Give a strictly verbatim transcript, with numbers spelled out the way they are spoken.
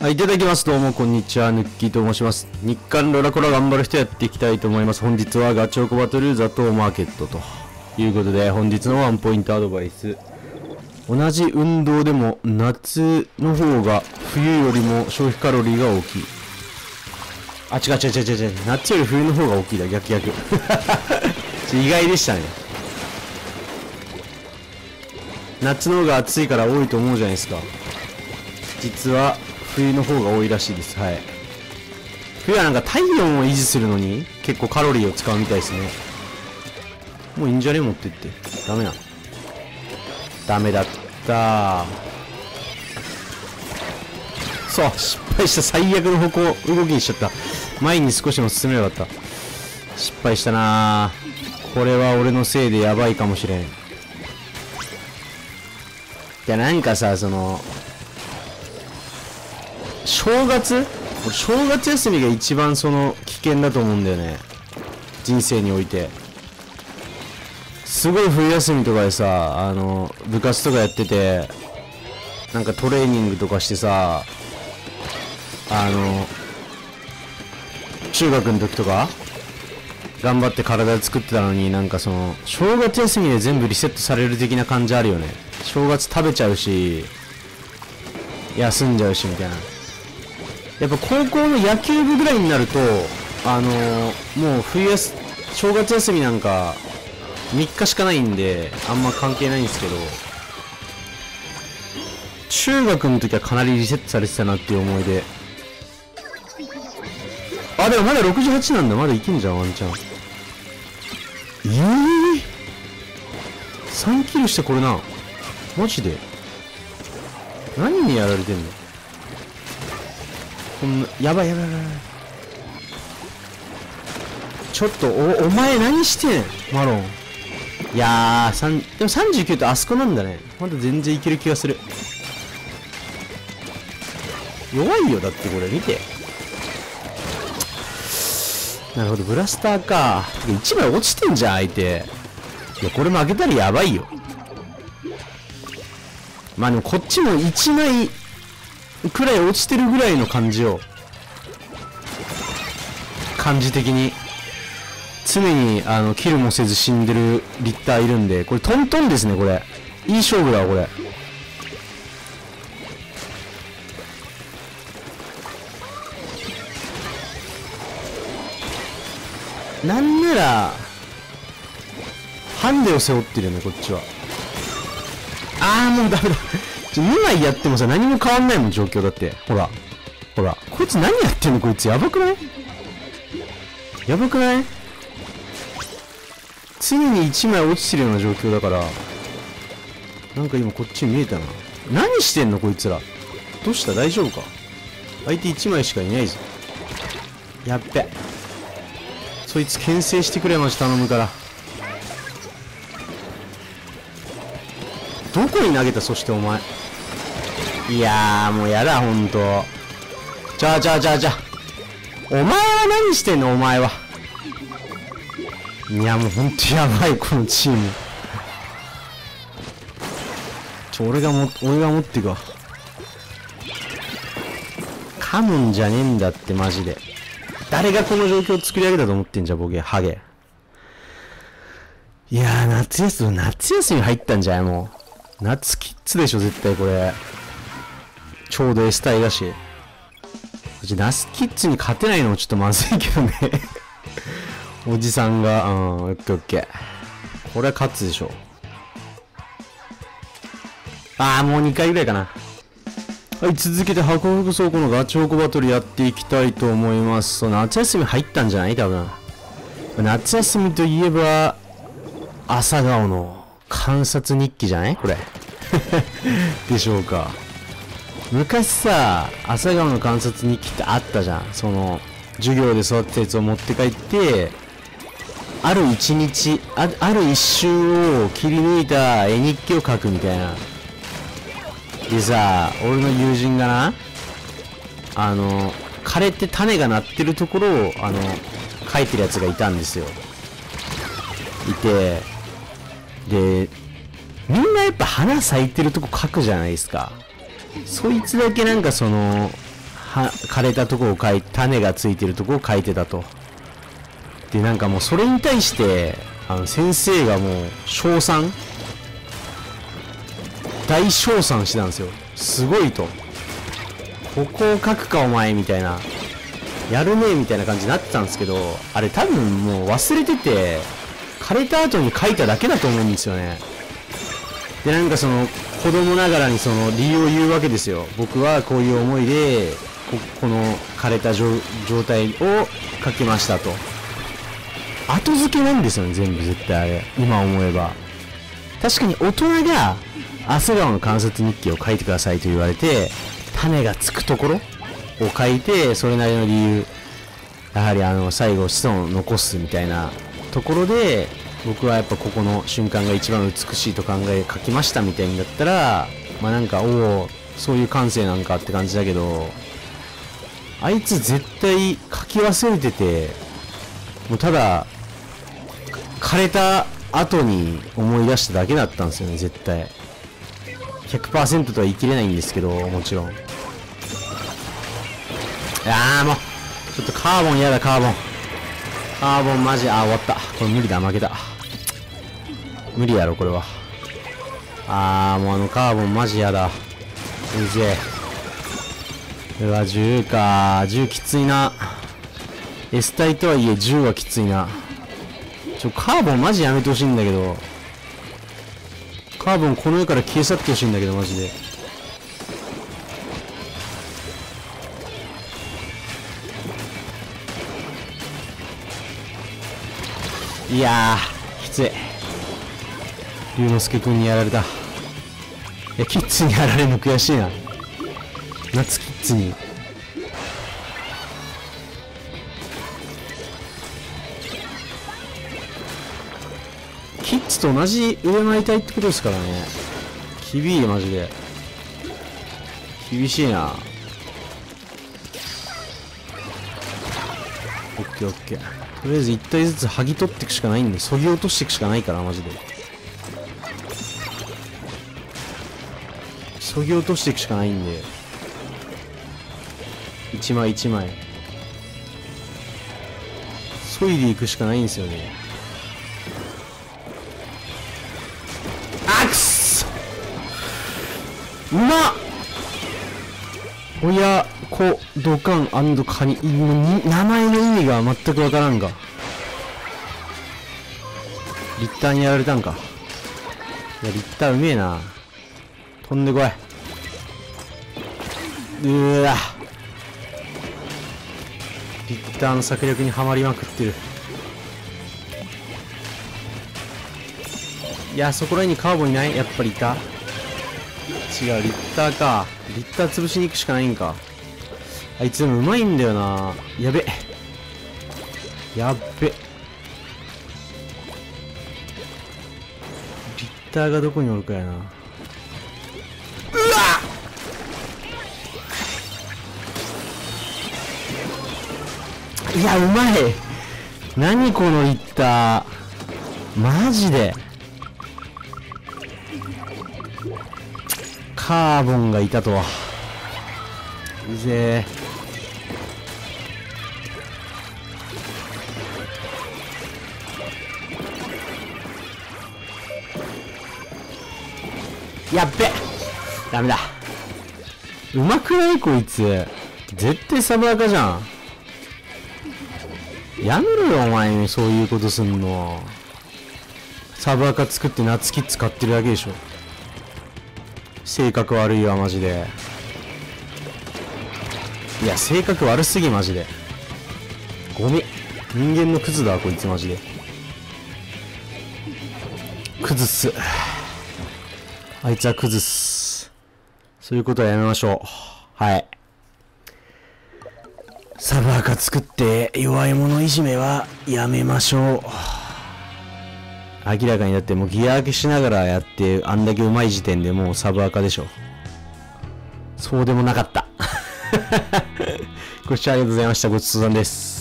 はい、いただきます。どうもこんにちは、ヌッキーと申します。日韓ロラコラ頑張る人やっていきたいと思います。本日はガチョコバトルザトウマーケットということで、本日のワンポイントアドバイス。同じ運動でも夏の方が冬よりも消費カロリーが大きい。あ、違う違う違う違う違う。夏より冬の方が大きいだ。逆逆。意外でしたね。夏の方が暑いから多いと思うじゃないですか。実は冬の方が多いらしいです。はい。冬はなんか体温を維持するのに結構カロリーを使うみたいですね。もういいんじゃね持ってって。ダメな。ダメだった。そう、失敗した。最悪の方向、動きにしちゃった。前に少しでも進めなかった。失敗したなぁ。これは俺のせいでやばいかもしれん。いや、なんかさ、その、正月俺正月休みが一番その危険だと思うんだよね。人生において。すごい冬休みとかでさ、あの、部活とかやってて、なんかトレーニングとかしてさ、あの、中学の時とか、頑張って体作ってたのに、なんかその、正月休みで全部リセットされる的な感じあるよね。正月食べちゃうし、休んじゃうし、みたいな。やっぱ高校の野球部ぐらいになると、あのー、もう冬休、正月休みなんかみっかしかないんで、あんま関係ないんですけど、中学の時はかなりリセットされてたなっていう思いで。あ、でもまだろくじゅうはちなんだ。まだいけんじゃん、ワンチャン。えぇ、ー、さんキルしてこれな。マジで何にやられてんの。こんな、やばいやばいやばい。ちょっと、お、お前何してんマロン。いやー、さん、でもさんじゅうきゅうってあそこなんだね。まだ全然いける気がする。弱いよ、だってこれ、見て。なるほど、ブラスターか。いちまい落ちてんじゃん、相手。いや、これ負けたらやばいよ。まあでもこっちもいちまいくらい落ちてるぐらいの感じよ。感じ的に。常に、あの、キルもせず死んでるリッターいるんで、これトントンですね、これ。いい勝負だわ、これ。なんなら、ハンデを背負ってるよね、こっちは。あー、もうダメだ。にまいやってもさ、何も変わんないもん、状況だって。ほら。ほら。こいつ何やってんのこいつ。やばくない？やばくない？常にいちまい落ちてるような状況だから。なんか今こっち見えたな。何してんのこいつら。どうした？大丈夫か？相手いちまいしかいないぞ。やっべ。そいつ牽制してくれまし頼むから。どこに投げた？そしてお前。いやーもうやだほんと。じゃあじゃあじゃあじゃあお前は何してんのお前は。いやもうほんとやばいこのチーム。ちょ俺がも俺が持っていくわ。噛むんじゃねえんだってマジで。誰がこの状況を作り上げたと思ってんじゃボケハゲ。いやー夏休み夏休み入ったんじゃないもう。夏キッズでしょ絶対これ。ちょうど S 体だし。夏キッズに勝てないのもちょっとまずいけどね。おじさんが、うん、オッケーオッケー。これは勝つでしょ。あーもうにかいぐらいかな。はい、続けて箱福倉庫のガチホコバトルやっていきたいと思います。そう、夏休み入ったんじゃない多分。夏休みといえば、朝顔の観察日記じゃないこれ。でしょうか。昔さ、朝顔の観察日記ってあったじゃん。その、授業で育ったやつを持って帰って、ある一日、あ、ある一周を切り抜いた絵日記を書くみたいな。でさ、俺の友人がな、あの、枯れて種がなってるところを、あの、書いてるやつがいたんですよ。いて、で、みんなやっぱ花咲いてるとこ書くじゃないですか。そいつだけなんかその、 は枯れたとこを書いて、種がついてるとこを書いてたと。でなんかもうそれに対してあの先生がもう称賛大称賛してたんですよ。すごいと、ここを書くかお前みたいな、やるねえみたいな感じになってたんですけど、あれ多分もう忘れてて枯れた後に書いただけだと思うんですよね。でなんかその子供ながらにその理由を言うわけですよ。僕はこういう思いで こ, この枯れた状態を書きましたと。後付けなんですよね全部絶対あれ。今思えば確かに大人が朝顔の観察日記を書いてくださいと言われて、種がつくところを書いて、それなりの理由、やはりあの最後子孫を残すみたいなところで、僕はやっぱここの瞬間が一番美しいと考え書きましたみたいんだったら、まあなんかおおそういう感性なんかって感じだけど、あいつ絶対書き忘れてて、もうただ枯れた後に思い出しただけだったんですよね絶対。ひゃくパーセント とは言い切れないんですけど、もちろん。いやーもうちょっとカーボンやだ、カーボンカーボンマジ、あー終わった、これ無理だ、負けた、無理やろこれは。あーもうあのカーボンマジやだ、うぜえ。うわじゅうか、じゅうきついな。 S 体とはいえじゅうはきついな。ちょカーボンマジやめてほしいんだけど、カーボンこの世から消え去ってほしいんだけどマジで。いやーきつい。龍之介君にやられた。いやキッズにやられるの悔しいな。夏キッズに。キッズと同じ腕前体ってことですからね。厳いマジで厳しいな。オッケーオッケー。とりあえず一体ずつ剥ぎ取っていくしかないんで、そぎ落としていくしかないからマジで。そぎ落としていくしかないんで、一枚一枚そいでいくしかないんですよね。あくそ、うまっ。親子ドカン&カニ、名前の意味が全くわからんが、リッターにやられたんか。いやリッターうめえな。飛んでこい。うーわリッターの策略にはまりまくってる。いやそこらにカーボンいない。やっぱりいた。違うリッターか。リッター潰しに行くしかないんか。あいつでもうまいんだよな。やべやっべ。リッターがどこにおるかやな。うわっ、いやうまい。何このリッターマジで。カーボンがいたとは。うぜえ。やっべダメだ。うまくないこいつ。絶対サブアカじゃん。やめろよお前そういうことすんの。サブアカ作って夏キッズ買ってるだけでしょ。性格悪いわマジで。いや性格悪すぎマジで。ゴミ。人間のクズだこいつマジで。クズっす。あいつはクズっす。そういうことはやめましょう。はい。サブアカ作って弱い者いじめはやめましょう。明らかにだってもうギア上げしながらやってあんだけうまい時点でもうサブアカでしょ。そうでもなかった。ご視聴ありがとうございました。ごちそうさんです。